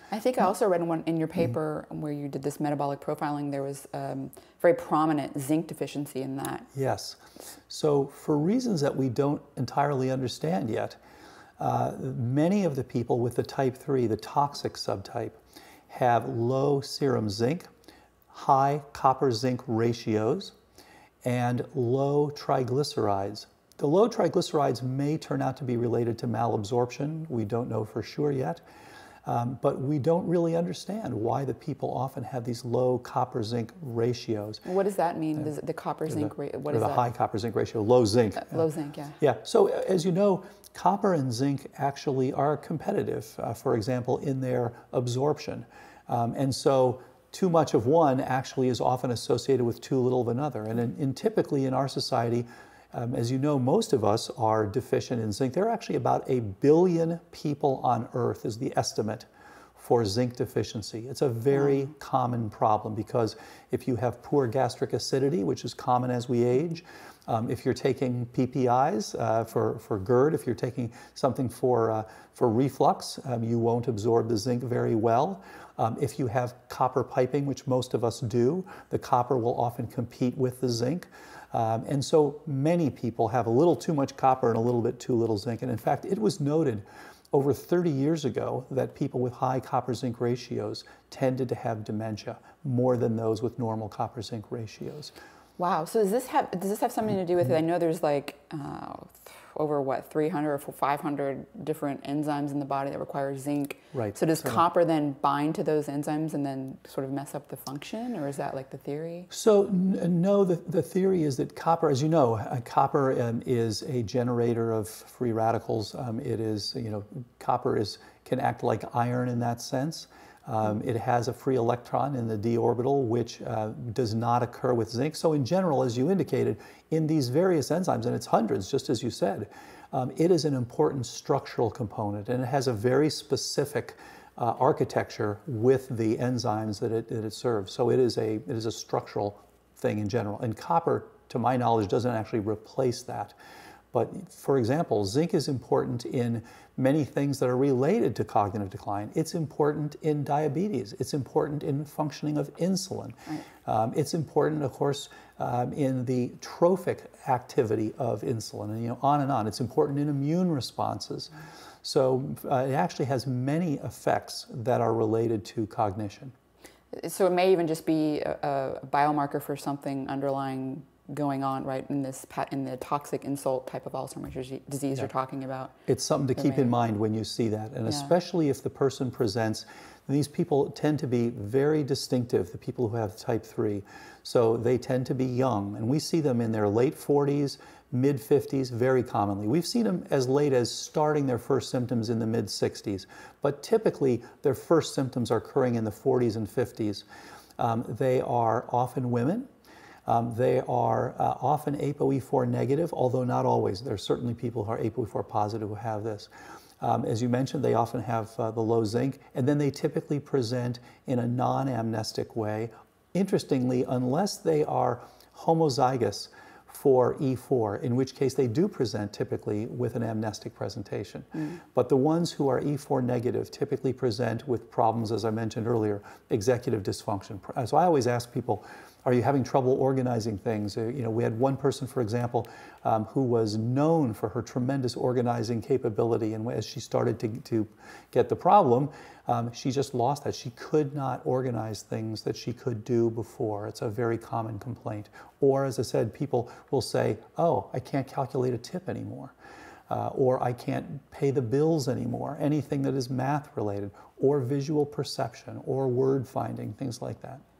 I think I also read one in your paper where you did this metabolic profiling. There was very prominent zinc deficiency in that. Yes. So for reasons that we don't entirely understand yet, many of the people with the type 3, the toxic subtype, have low serum zinc, high copper-zinc ratios, and low triglycerides. The low triglycerides may turn out to be related to malabsorption. We don't know for sure yet. But we don't really understand why the people often have these low copper-zinc ratios. What does that mean, the copper-zinc ratio? What is that? The high copper-zinc ratio, low zinc. Low zinc, yeah. Yeah, so as you know, copper and zinc actually are competitive, for example, in their absorption. And so too much of one actually is often associated with too little of another. And typically in our society, as you know, most of us are deficient in zinc. There are actually about 1 billion people on Earth is the estimate for zinc deficiency. It's a very common problem because if you have poor gastric acidity, which is common as we age, if you're taking PPIs for GERD, if you're taking something for reflux, you won't absorb the zinc very well. If you have copper piping, which most of us do, the copper will often compete with the zinc. And so many people have a little too much copper and a little bit too little zinc. And in fact, it was noted over 30 years ago that people with high copper-zinc ratios tended to have dementia more than those with normal copper-zinc ratios. Wow. So does this have something to do with it? I know there's like over what, 300 or 500 different enzymes in the body that require zinc. Right. So does copper then bind to those enzymes and then sort of mess up the function, or is that like the theory? So no, the theory is that copper, as you know, copper is a generator of free radicals. It is, copper can act like iron in that sense. It has a free electron in the d orbital, which does not occur with zinc. So in general, as you indicated, in these various enzymes, and it's hundreds, just as you said, it is an important structural component, and it has a very specific architecture with the enzymes that it serves. So it is a structural thing in general. And copper, to my knowledge, doesn't actually replace that. But for example, zinc is important in many things that are related to cognitive decline. It's important in diabetes. It's important in functioning of insulin. Right. It's important, of course, in the trophic activity of insulin, and on and on. It's important in immune responses. Right. So it actually has many effects that are related to cognition. So it may even just be a biomarker for something underlying going on, right, in the toxic insult type of Alzheimer's disease you're talking about. It's something to keep in mind when you see that, and especially if the person presents. These people tend to be very distinctive, the people who have type 3. So they tend to be young, and we see them in their late 40s, mid 50s very commonly. We've seen them as late as starting their first symptoms in the mid 60s, but typically their first symptoms are occurring in the 40s and 50s. They are often women. They are often ApoE4 negative, although not always. There are certainly people who are ApoE4 positive who have this. As you mentioned, they often have the low zinc, and then they typically present in a non-amnestic way. Interestingly, unless they are homozygous for E4, in which case they do present typically with an amnestic presentation. But the ones who are E4 negative typically present with problems, as I mentioned earlier, executive dysfunction. So I always ask people, are you having trouble organizing things? We had one person, for example, who was known for her tremendous organizing capability, and as she started to get the problem, she just lost that. She could not organize things that she could do before. It's a very common complaint. Or, as I said, people will say, oh, I can't calculate a tip anymore. Or I can't pay the bills anymore. Anything that is math related, or visual perception, or word finding, things like that.